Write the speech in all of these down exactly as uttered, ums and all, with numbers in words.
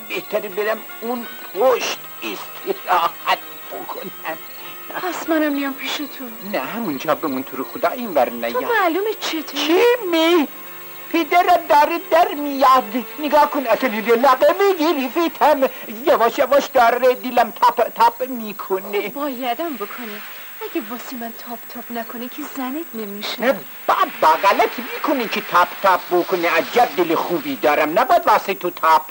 بهتره برم اون پشت استراحت بکنم. پس منم میام پیش تو. نه همونجا بمون، تو رو خدا این ور نیا. تو معلومه چطور؟ چی می؟ پدرم داره در میاد. نگاه کن اصلا لقه میگیری فیتم. یواش یواش داره دیلم تاپ تاپ میکنه. بایدم بکنه. اگه واسه من تاپ تاپ نکنه که زنت نمیشه. نه بابا غلطی میکنی که تاپ تاپ بکنه. عجب دل خوبی دارم، نباید واسه تو تاپ.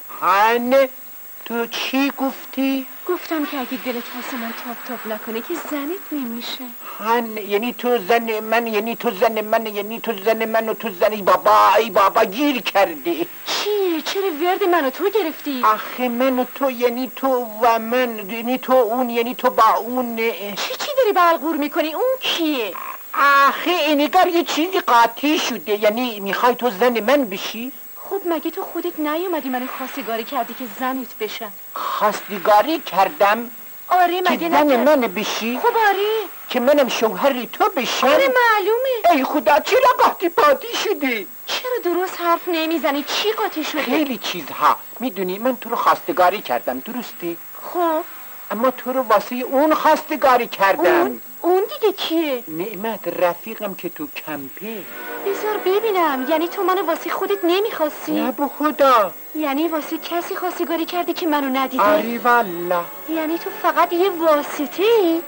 هنه تو چی گفتی؟ گفتم که اگه دلت واسه من تاپ تاپ نکنه که زنت نمیشه. هن یعنی تو زن من، یعنی تو زن من، یعنی تو زن من و تو زنی. بابا ای بابا گیر کردی. چیه؟ چرا ورد من و تو گرفتی؟ آخه من و تو یعنی تو و من، یعنی تو اون، یعنی تو با اون. چی چی داری بلغور میکنی؟ اون کیه؟ آخه اینگار یه چیزی قاطی شده. یعنی میخوای تو زن من بشی؟ خب مگه تو خودت نیومدی منو خواستگاری کردی که زنت بشم؟ خواستگاری کردم؟ آره مگه که زن نکرد؟ من بشی؟ خب آره. که منم شوهر تو بشم؟ آره معلومه. ای خدا چرا قاطی پاتی شدی؟ چرا درست حرف نمیزنی؟ چی قاطی شده؟ خیلی چیزها. میدونی من تو رو خواستگاری کردم، درسته؟ خب اما تو رو واسه اون خواستگاری کردم. اون؟ اون دیگه کیه؟ نعمت رفیقم که تو کمپه. بذار ببینم. یعنی تو منو واسه خودت نمیخواستی؟ نه به خدا. یعنی واسه کسی خواستگاری کردی که منو ندیده؟ آره والا. یعنی تو فقط یه واسطه ای؟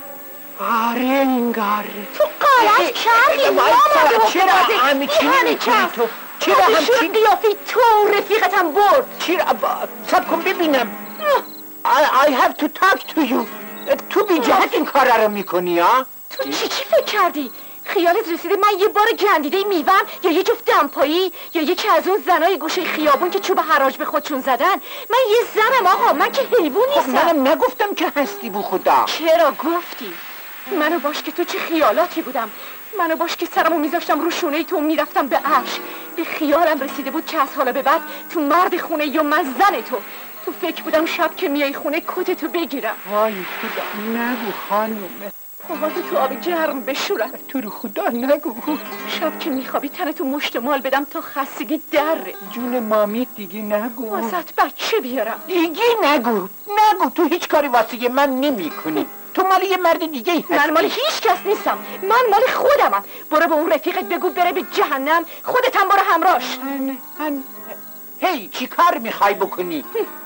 آره انگار. تو غلط کردی. نامده چرا همچین میکنی تو؟ چرا همچین قیافی تو رفیقتم برد؟ چرا سب کن ببینم. I, I have to talk to you. تو بی جهت این کار رو میکنی ها؟ تو چی چی فکر کردی؟ خیالت رسیده من یه بار گندیده میوم یا یه جفت دمپایی یا یکی از اون زنای گوشه خیابون که چوب حراج به خودشون زدن؟ من یه زنم آقا، من که حیوان نیستم. خب منم نگفتم که هستی بو خدا. چرا گفتی؟ منو باش که تو چه خیالاتی بودم. منو باش که سرمو میذاشتم رو شونه تو میرفتم به عرش. به خیالم رسیده بود که از حالا به بعد تو مرد خونه یا من زن تو. تو فکر بودم شب که میای خونه کتتو بگیرم. وای خدا نگو خانومه. پاهاتو تو آب گرم بشورم. تو رو خدا نگو. شب که میخوابی تنتو مشت مال بدم تا خستگی دره. جون مامی دیگه نگو. واسط بچه بیارم. دیگه نگو نگو. تو هیچ کاری واسه من نمی کنی. تو مال یه مرد دیگه هستی. من مال هیچ کس نیستم. من مال خودمم. برو به اون رفیقت بگو بره به جهنم. خودت هم برو همراش. هن هن هی چی کار میخوای بکنی؟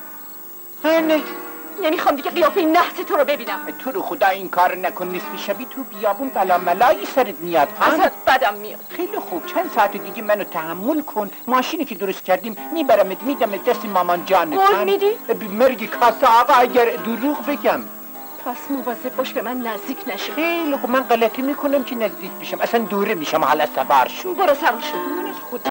هن نمیخوام دیگه قیافه نحس تو رو ببینم. تو رو خدا این کار نکن. نصف شبی تو بیابون بلا ملایی سرت میاد. ازت بدم میاد. خیلی خوب چند ساعت دیگه منو تحمل کن. ماشینی که درست کردیم میبرمت میدم دست مامان جانت. قول میدی؟ مرگی کاسه آقا اگر دروغ بگم. پس مواظب باش به من نزدیک نشه. خیلی خوب من غلطی میکنم که نزدیک بشم. اصلا دوره میشم. حالا سوار شو. برو سوار شو.